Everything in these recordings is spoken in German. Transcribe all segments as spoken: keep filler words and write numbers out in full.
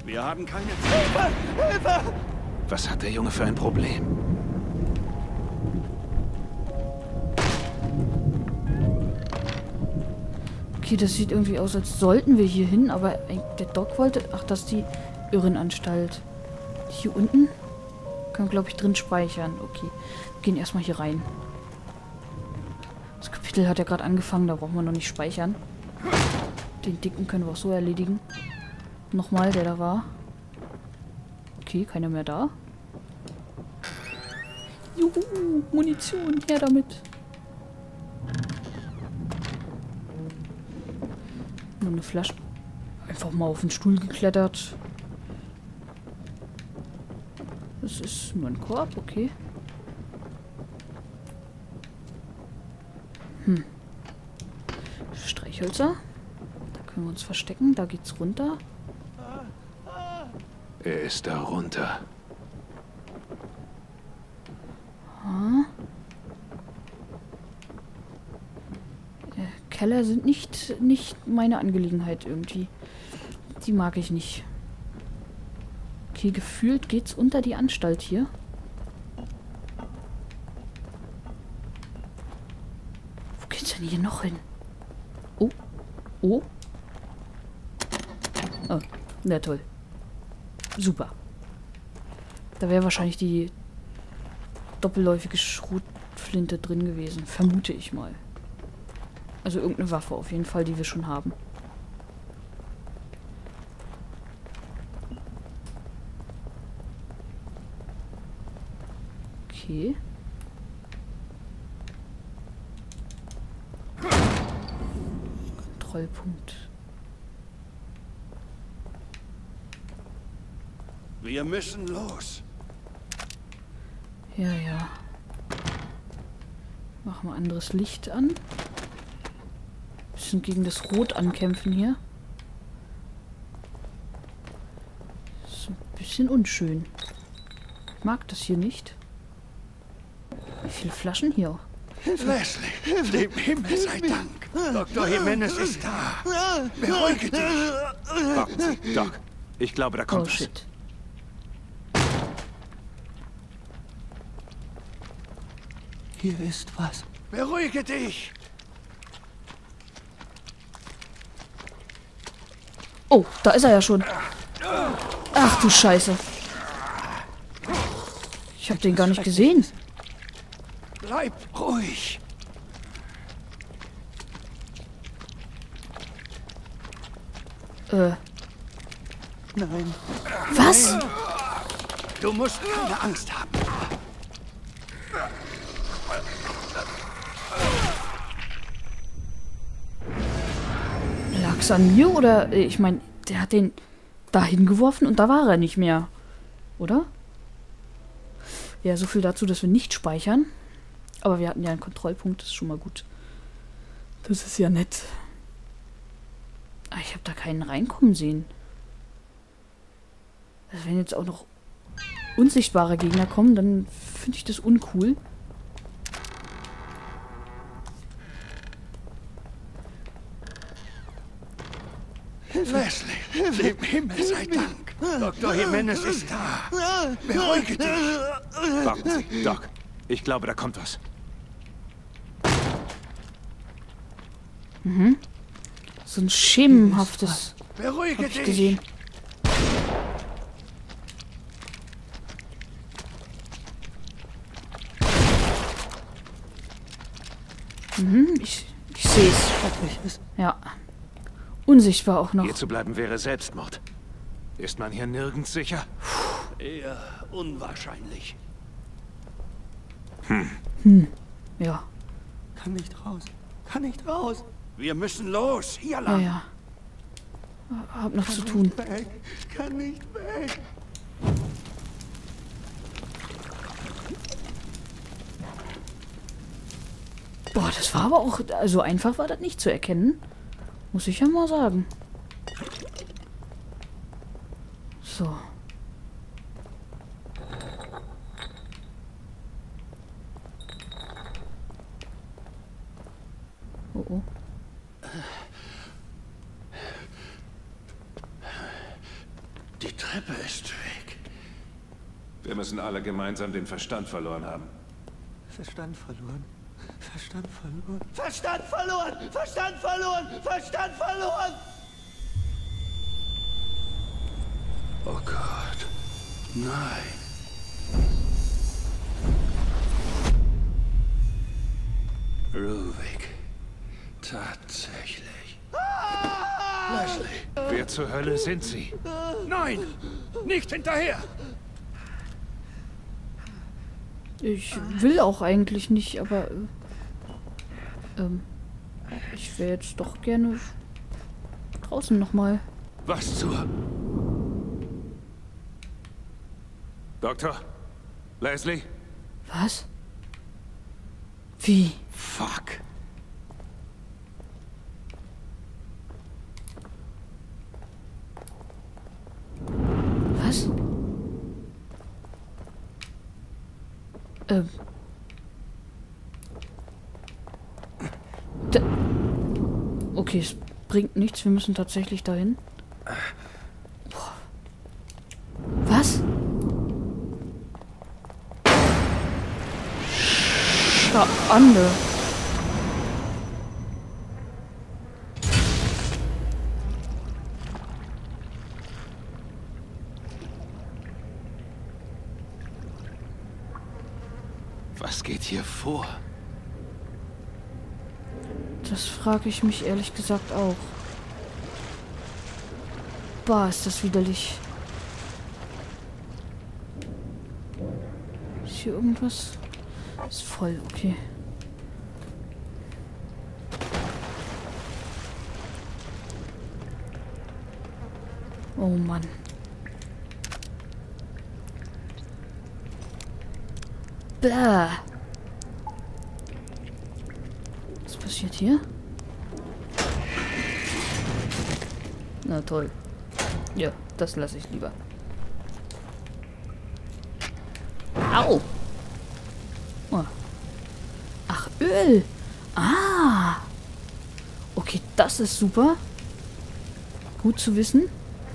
Wir haben keine Hilfe! Hilfe! Was hat der Junge für ein Problem? Okay, das sieht irgendwie aus, als sollten wir hier hin, aber der Doc wollte... Ach, das ist die Irrenanstalt. Hier unten können wir, glaube ich, drin speichern. Okay, wir gehen erstmal hier rein. Das Kapitel hat ja gerade angefangen, da brauchen wir noch nicht speichern. Den Dicken können wir auch so erledigen. Nochmal, der da war. Okay, keiner mehr da. Juhu, Munition, her damit. Nur eine Flasche. Einfach mal auf den Stuhl geklettert. Das ist nur ein Korb, okay. Hm. Streichhölzer. Da können wir uns verstecken. Da geht's runter. Er ist da runter. Ah. Äh, Keller sind nicht, nicht meine Angelegenheit irgendwie. Die mag ich nicht. Okay, gefühlt geht's unter die Anstalt hier. Wo geht's denn hier noch hin? Oh. Oh. Oh. Na toll. Super. Da wäre wahrscheinlich die doppelläufige Schrotflinte drin gewesen. Vermute ich mal. Also irgendeine Waffe auf jeden Fall, die wir schon haben. Okay. Kontrollpunkt. Wir müssen los. Ja, ja. Machen wir anderes Licht an. Bisschen gegen das Rot ankämpfen hier. Ist ein bisschen unschön. Ich mag das hier nicht. Wie viele Flaschen hier? Leslie, dem Himmel sei Dank. Doktor Jimenez ist da. Beruhige dich. Warten Sie, Doc. Ich glaube, da kommt Oh was. shit. Hier ist was. Beruhige dich. Oh, da ist er ja schon. Ach du Scheiße. Ich habe den gar nicht gesehen. Bleib ruhig. Äh, Nein. was? Du musst keine Angst haben. Lag's an mir oder? äh, Ich meine, der hat den da hingeworfen und da war er nicht mehr. Oder? Ja, so viel dazu, dass wir nicht speichern. Aber wir hatten ja einen Kontrollpunkt, das ist schon mal gut. Das ist ja nett. Ah, ich habe da keinen reinkommen sehen. Also wenn jetzt auch noch unsichtbare Gegner kommen, dann finde ich das uncool. Leslie, dem Himmel sei Dank. Doktor Jimenez ist da. Beruhige dich. Warten Sie, Doc. Ich glaube, da kommt was. Mhm. So ein schemenhaftes Beruhige habe ich dich. gesehen. Mhm, ich, ich sehe es. Ja. Unsichtbar auch noch. Hier zu bleiben wäre Selbstmord. Ist man hier nirgends sicher? Eher unwahrscheinlich. Hm. Ja. Kann nicht raus. Kann nicht raus. Wir müssen los. Hier Ja, lang. ja. Hab noch Kann zu tun. nicht weg. Kann nicht weg. Boah, das war aber auch... Also einfach war das nicht zu erkennen. Muss ich ja mal sagen. So. Oh, oh. Die Treppe ist weg. Wir müssen alle gemeinsam den Verstand verloren haben. Verstand verloren. Verstand verloren. Verstand verloren! Verstand verloren! Verstand verloren! Oh Gott. Nein. Ruvik. Tatsächlich. Leslie. Wer zur Hölle sind Sie? Nein! Nicht hinterher! Ich will auch eigentlich nicht, aber... Äh, ähm, ich wäre jetzt doch gerne draußen nochmal. Was zur... Doktor? Leslie? Was? Wie? Fuck. Was? Ähm. Da okay, es bringt nichts. Wir müssen tatsächlich dahin. Boah. Was? Schande. Was geht hier vor? Das frage ich mich ehrlich gesagt auch. Bah, ist das widerlich. Ist hier irgendwas? Ist voll, okay. Oh Mann. Bäh. Was passiert hier? Na toll. Ja, das lasse ich lieber. Au! Oh. Ach, Öl! Ah! Okay, das ist super. Gut zu wissen.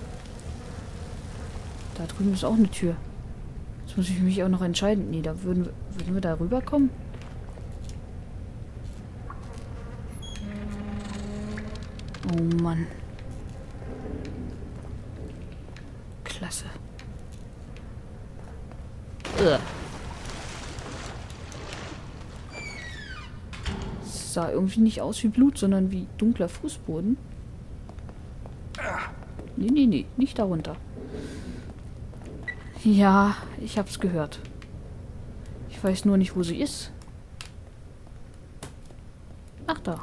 Da drüben ist auch eine Tür. Jetzt muss ich mich auch noch entscheiden. Nee, da würden wir, würden wir da rüberkommen. Oh Mann. Klasse. Ugh. Es sah irgendwie nicht aus wie Blut, sondern wie dunkler Fußboden. Nee, nee, nee, nicht darunter. Ja, ich hab's gehört. Ich weiß nur nicht, wo sie ist. Ach, da.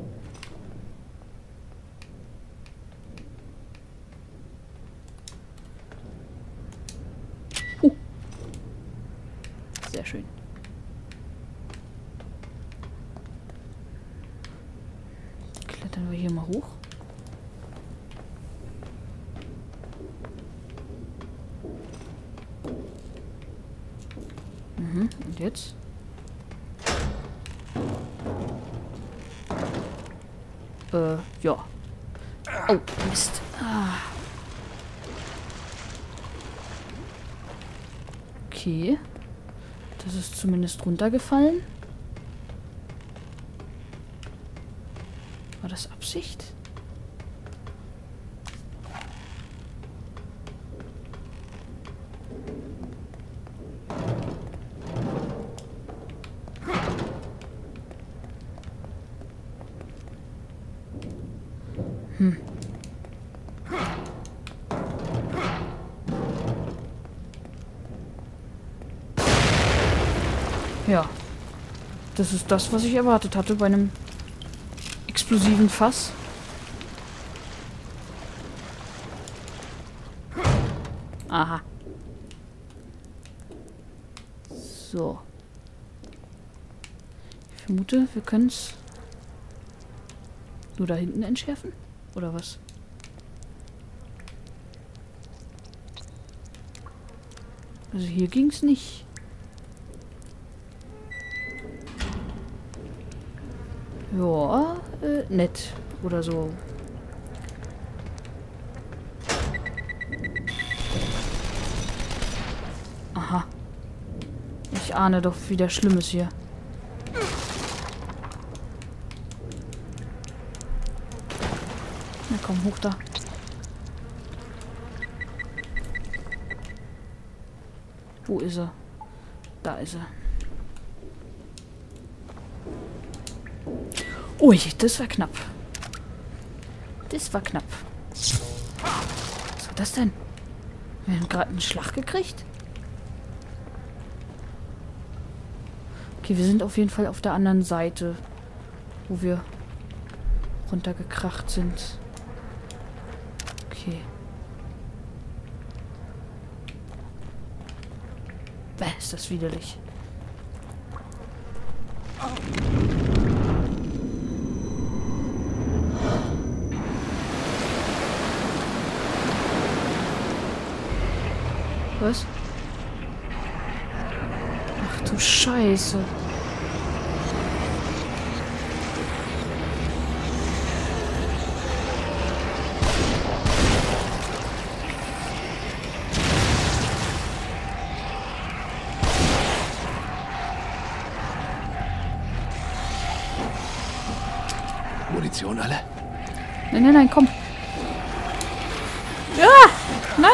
Huh. Sehr schön. Klettern wir hier mal hoch. Mhm, und jetzt? Äh, ja. Oh, Mist. Ah. Okay. Das ist zumindest runtergefallen. War das Absicht? Hm. Ja. Das ist das, was ich erwartet hatte bei einem explosiven Fass. Aha. So. Ich vermute, wir können es nur da hinten entschärfen. Oder was? Also hier ging es nicht. Ja, äh, nett. Oder so. ahne doch wieder Schlimmes hier. Na komm, hoch da. Wo ist er? Da ist er. Ui, das war knapp. Das war knapp. Was war das denn? Wir haben gerade einen Schlag gekriegt. Okay, wir sind auf jeden Fall auf der anderen Seite, wo wir runtergekracht sind. Okay. Bäh, ist das widerlich. Was? Ach du Scheiße. Munition alle? Nein, nein, nein, komm. Ja! Nein!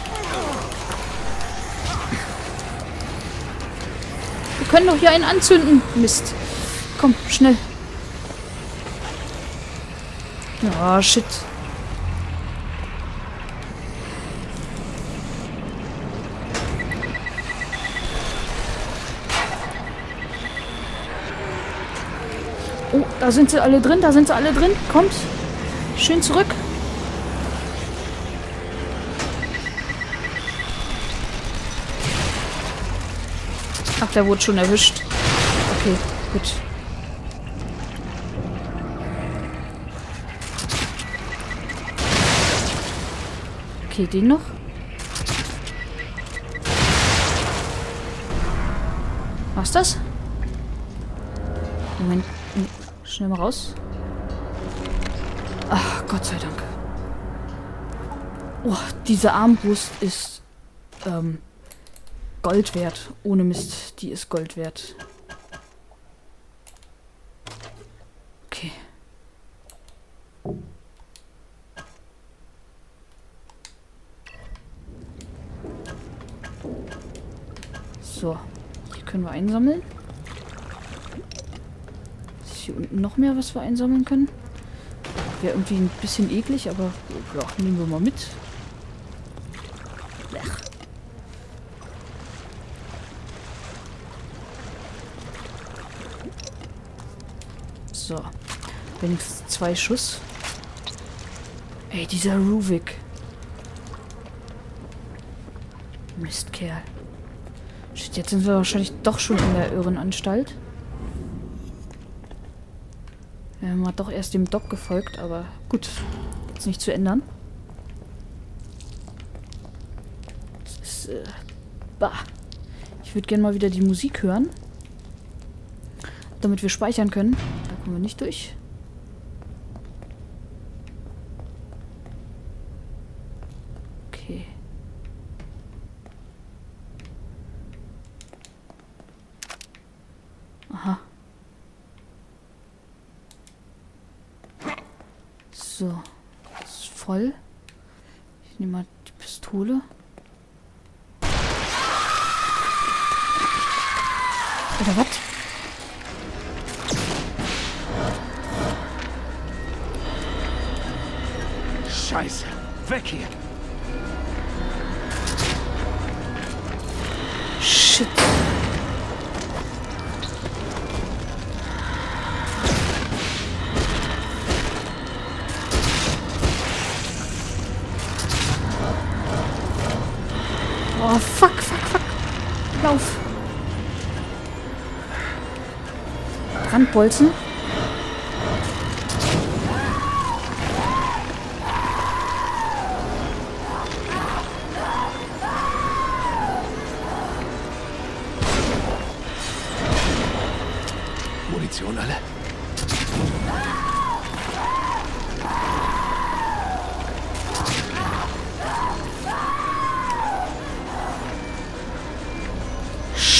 Wir können doch hier einen anzünden. Mist. Komm, schnell. Oh, shit. Oh, da sind sie alle drin, da sind sie alle drin. Kommt. Schön zurück. Ach, der wurde schon erwischt. Okay, gut. Okay, den noch. Was das? Moment. Schnell mal raus. Ach, Gott sei Dank. Oh, diese Armbrust ist ähm, Gold wert. Ohne Mist, die ist Gold wert. Okay. So, hier können wir einsammeln. Ist hier unten noch mehr, was wir einsammeln können? Wäre irgendwie ein bisschen eklig, aber ja, nehmen wir mal mit. Blech. So. Wenigstens zwei Schuss. Ey, dieser Ruvik. Mistkerl. Shit, jetzt sind wir wahrscheinlich doch schon in der Irrenanstalt. Wir haben mal doch erst dem Doc gefolgt, aber gut. Ist nicht zu ändern. Das ist, äh, bah. Ich würde gerne mal wieder die Musik hören. Damit wir speichern können. Da kommen wir nicht durch. Okay. Aha. So. Das ist voll. Ich nehme mal die Pistole. Oder was? Scheiße. Weg hier. Shit. Oh, fuck, fuck, fuck. Lauf. Brandbolzen. Munition alle?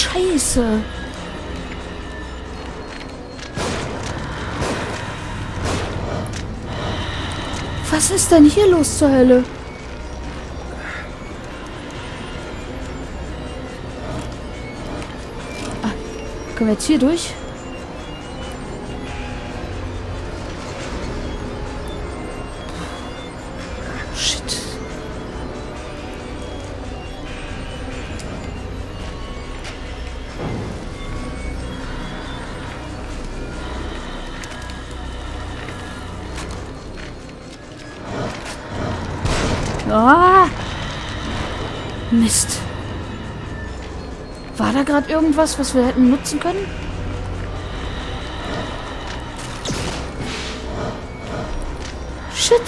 Scheiße. Was ist denn hier los zur Hölle? Ah, können wir jetzt hier durch? Shit. Ah! Mist. War da gerade irgendwas, was wir hätten nutzen können? Shit.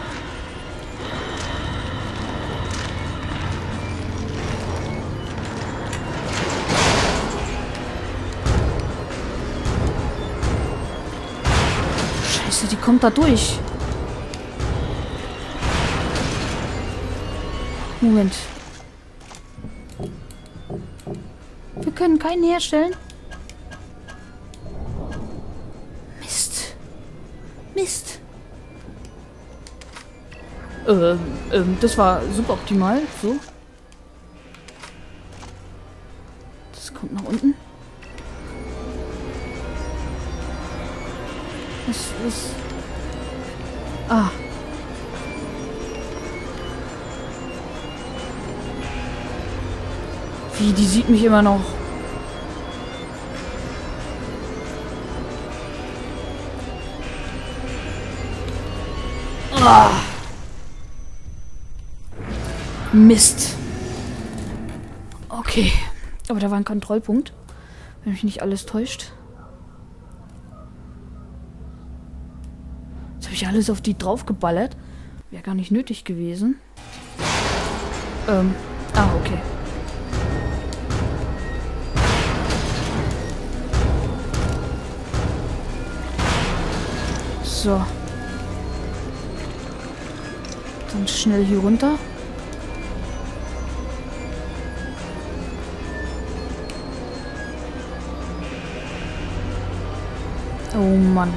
Scheiße, die kommt da durch. Moment. Wir können keinen herstellen. Mist. Mist. Ähm, ähm, das war super optimal. So. Das kommt nach unten. Was ist... Ah. Wie, die sieht mich immer noch. Ah. Mist. Okay. Aber da war ein Kontrollpunkt. Wenn mich nicht alles täuscht. Jetzt habe ich alles auf die draufgeballert. Wäre gar nicht nötig gewesen. Ähm. Ah, okay. So. Dann schnell hier runter. Oh Mann.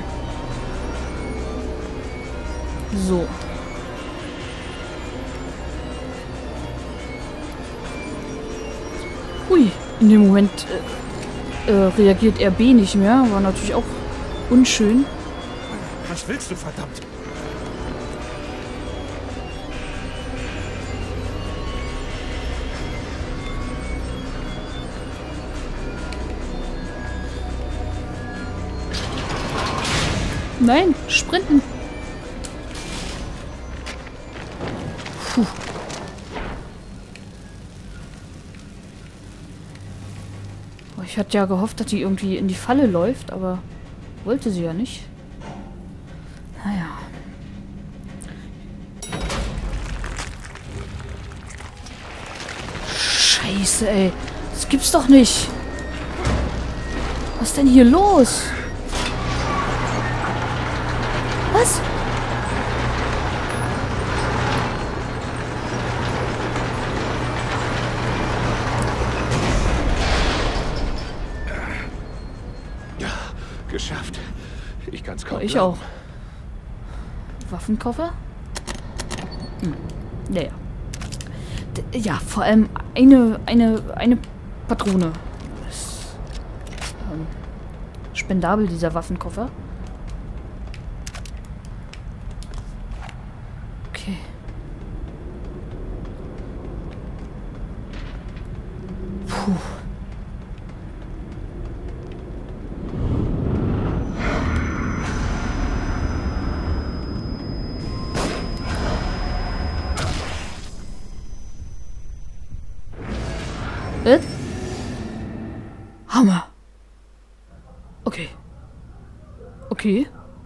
So. Hui. In dem Moment äh, äh, reagiert R B nicht mehr. War natürlich auch unschön. Was willst du, verdammt? Nein, sprinten. Puh. Oh, ich hatte ja gehofft, dass die irgendwie in die Falle läuft, aber wollte sie ja nicht. Naja. Scheiße, ey. Das gibt's doch nicht. Was ist denn hier los? Was? Ja, geschafft. Ich kann's kaum Ich glauben. auch. Waffenkoffer? Hm. Ja, ja. D ja, vor allem eine, eine, eine Patrone. Ist, ähm, spendabel, dieser Waffenkoffer. Okay. Puh. Äh? Hammer. Okay. Okay.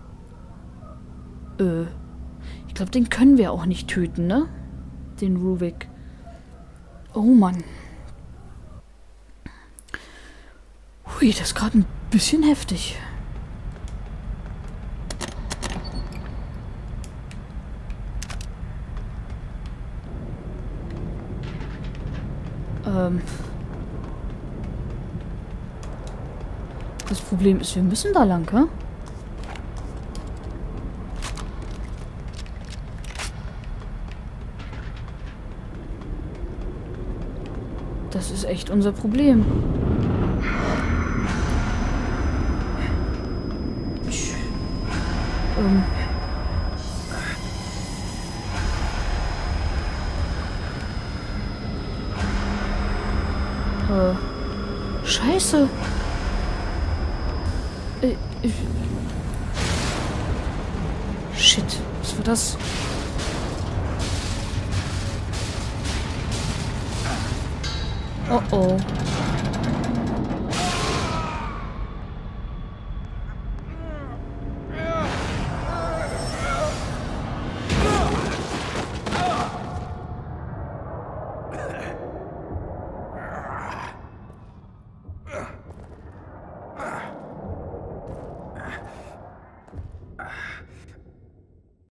Äh. Ich glaube, den können wir auch nicht töten, ne? Den Ruvik. Oh Mann. Hui, das ist gerade ein bisschen heftig. Ähm. Das Problem ist, wir müssen da lang, hä? Das ist echt unser Problem. Tsch. Ähm. Äh. Scheiße. Äh, äh. Shit. Was war das? Oh oh.